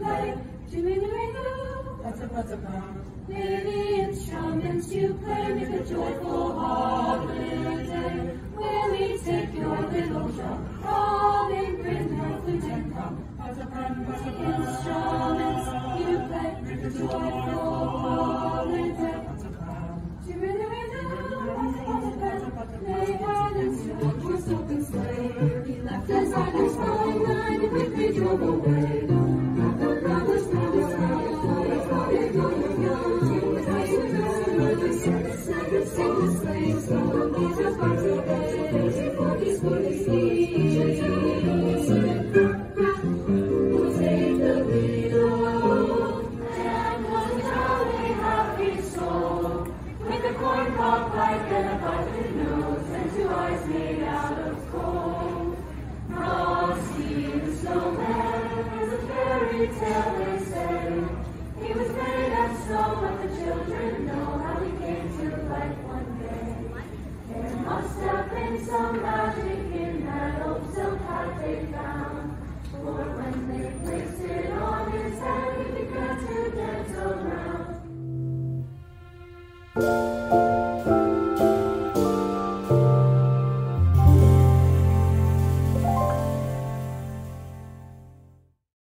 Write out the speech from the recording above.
play. Jimmy-a-ring-a, pata-pata-pam. Lady instruments you play, make a joyful holiday. Will we take your little drum, throbbing, bring her flute and come. Pata-pam, pata-pam. Instruments you play, make a joyful holiday. Jimmy-a-ring-a, pata-pata-pam. May God instruct your silken sleigh. He left us on his fine line and quickly drove away. Some magic in that old silk hat they found. For when they placed it on his head, he began to dance around.